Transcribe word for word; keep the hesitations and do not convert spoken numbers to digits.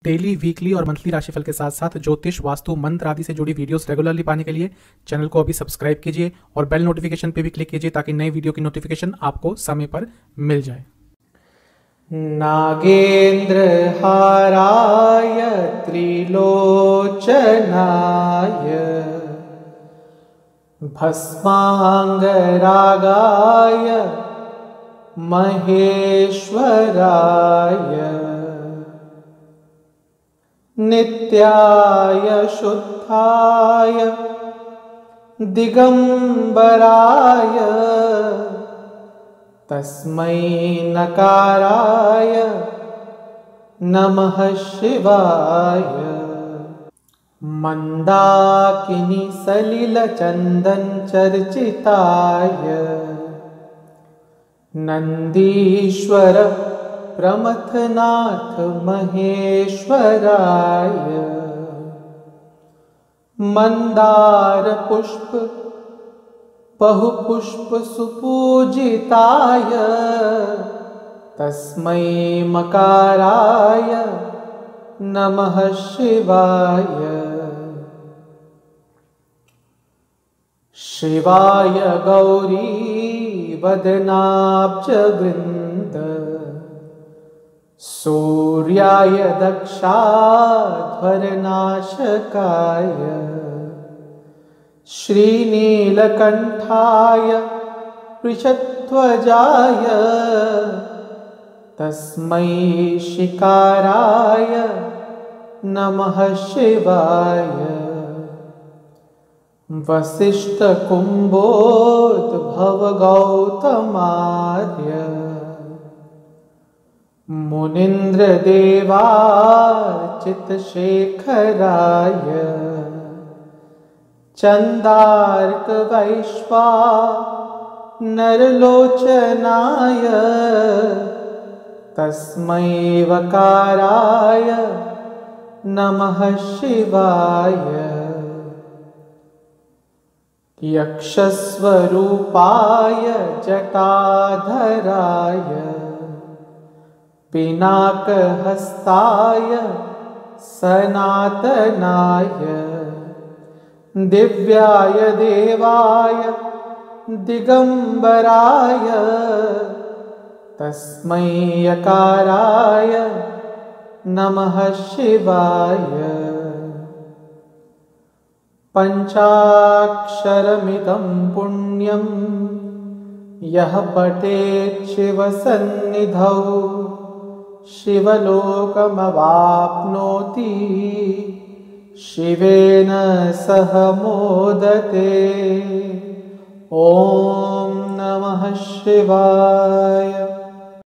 Daily, weekly और monthly राशिफल के साथ साथ ज्योतिष, वास्तु, मंत्र आदि से जुड़ी वीडियोस रेगुलरली पाने के लिए चैनल को अभी सब्सक्राइब कीजिए और बेल नोटिफिकेशन पे भी क्लिक कीजिए ताकि नई वीडियो की नोटिफिकेशन आपको समय पर मिल जाए। नागेन्द्रहाराय त्रिलोचनाय भस्मांगरागाय महेश्वराय नित्याय शुद्धाय दिगंबराय तस्मै नकाराय नमः शिवाय। मंदाकिनी सलिल चंदन चर्चिताय नंदीश्वर प्रमथनाथ महेश्वराय मंदार पुष्प बहुपुष्प सुपूजिताय तस्मै मकाराय नमः शिवाय। शिवाय गौरी वदनाब्जवृन्द सूर्याय दक्षाध्वरनाशकाय श्रीनीलकण्ठाय वृषध्वजाय तस्मै शिकाराय नमः शिवाय। वसिष्ठकुम्भोद्भवगौतमार्य मुनीन्द्रदेवार्चितशेखराय चन्दार्कवैश्वानरलोचनाय तस्मै वकाराय नमः शिवाय। यक्षस्वरूपाय जटाधराय पिनाकहस्ताय सनातनाय दिव्याय देवाय दिगंबराय तस्मै यकाराय नमः शिवाय। पंचाक्षरमिदं पुण्यं यः पठेत् शिवसन्निधौ शिवलोकमवाप्नोति शिवेन सह मोदते। ॐ नमः शिवाय।